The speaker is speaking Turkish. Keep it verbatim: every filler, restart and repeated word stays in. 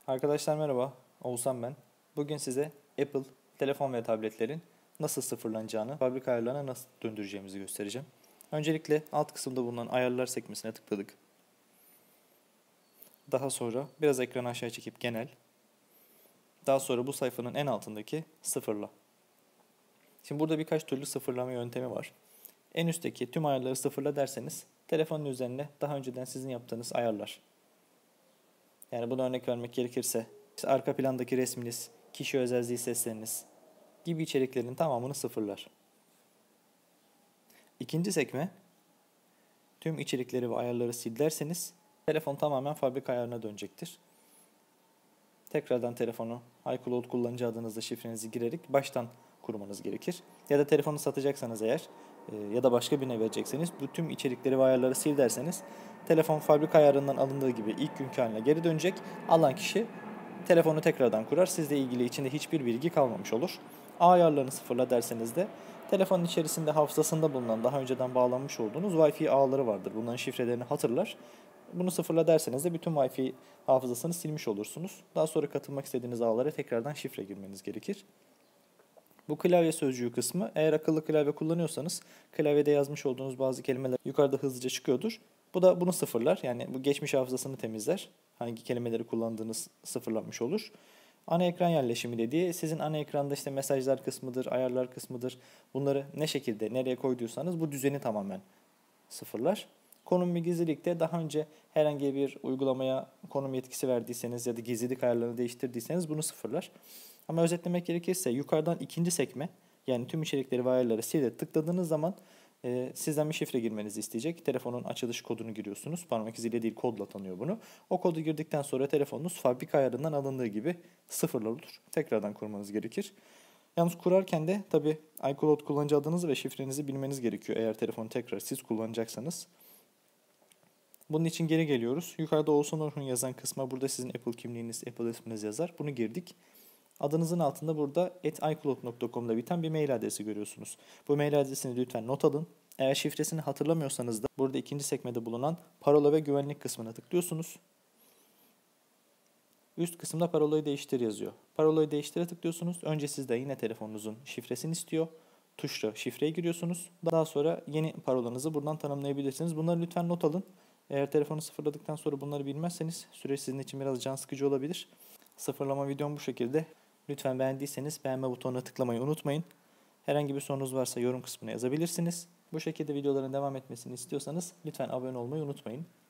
Arkadaşlar merhaba, Oğuzhan ben. Bugün size Apple telefon ve tabletlerin nasıl sıfırlanacağını, fabrika ayarlarına nasıl döndüreceğimizi göstereceğim. Öncelikle alt kısımda bulunan ayarlar sekmesine tıkladık. Daha sonra biraz ekranı aşağı çekip genel. Daha sonra bu sayfanın en altındaki sıfırla. Şimdi burada birkaç türlü sıfırlama yöntemi var. En üstteki tüm ayarları sıfırla derseniz telefonun üzerine daha önceden sizin yaptığınız ayarlar. Yani buna örnek vermek gerekirse işte arka plandaki resminiz, kişi özel zil sesleriniz gibi içeriklerin tamamını sıfırlar. İkinci sekme, tüm içerikleri ve ayarları sil derseniz telefon tamamen fabrika ayarına dönecektir. Tekrardan telefonu iCloud kullanıcı adınızla şifrenizi girerek baştan kurmanız gerekir. Ya da telefonu satacaksanız eğer ya da başka birine verecekseniz bu tüm içerikleri ve ayarları sil derseniz telefon fabrika ayarından alındığı gibi ilk günkü haline geri dönecek. Alan kişi telefonu tekrardan kurar. Sizle ilgili içinde hiçbir bilgi kalmamış olur. Ağ ayarlarını sıfırla derseniz de telefonun içerisinde hafızasında bulunan daha önceden bağlanmış olduğunuz Wi-Fi ağları vardır. Bunların şifrelerini hatırlar. Bunu sıfırla derseniz de bütün Wi-Fi hafızasını silmiş olursunuz. Daha sonra katılmak istediğiniz ağlara tekrardan şifre girmeniz gerekir. Bu klavye sözcüğü kısmı, eğer akıllı klavye kullanıyorsanız klavyede yazmış olduğunuz bazı kelimeler yukarıda hızlıca çıkıyordur. Bu da bunu sıfırlar. Yani bu geçmiş hafızasını temizler. Hangi kelimeleri kullandığınız sıfırlanmış olur. Ana ekran yerleşimi dediği sizin ana ekranda işte mesajlar kısmıdır, ayarlar kısmıdır. Bunları ne şekilde nereye koyduysanız bu düzeni tamamen sıfırlar. Konum ve gizlilikte daha önce herhangi bir uygulamaya konum yetkisi verdiyseniz ya da gizlilik ayarlarını değiştirdiyseniz bunu sıfırlar. Ama özetlemek gerekirse yukarıdan ikinci sekme, yani tüm içerikleri ve ayarları sil'e tıkladığınız zaman e, sizden bir şifre girmenizi isteyecek. Telefonun açılış kodunu giriyorsunuz. Parmak iziyle değil, kodla tanıyor bunu. O kodu girdikten sonra telefonunuz fabrika ayarından alındığı gibi sıfırlar olur. Tekrardan kurmanız gerekir. Yalnız kurarken de tabii iCloud kullanıcı adınızı ve şifrenizi bilmeniz gerekiyor eğer telefonu tekrar siz kullanacaksanız. Bunun için geri geliyoruz. Yukarıda Oğuzhan Orhun yazan kısma burada sizin Apple kimliğiniz, Apple isminiz yazar. Bunu girdik. Adınızın altında burada at icloud nokta com'da biten bir mail adresi görüyorsunuz. Bu mail adresini lütfen not alın. Eğer şifresini hatırlamıyorsanız da burada ikinci sekmede bulunan parola ve güvenlik kısmına tıklıyorsunuz. Üst kısımda parolayı değiştir yazıyor. Parolayı değiştire tıklıyorsunuz. Önce sizde yine telefonunuzun şifresini istiyor. Tuşla şifreye giriyorsunuz. Daha sonra yeni parolanızı buradan tanımlayabilirsiniz. Bunları lütfen not alın. Eğer telefonu sıfırladıktan sonra bunları bilmezseniz süreç sizin için biraz can sıkıcı olabilir. Sıfırlama videom bu şekilde. Lütfen beğendiyseniz beğenme butonuna tıklamayı unutmayın. Herhangi bir sorunuz varsa yorum kısmına yazabilirsiniz. Bu şekilde videoların devam etmesini istiyorsanız lütfen abone olmayı unutmayın.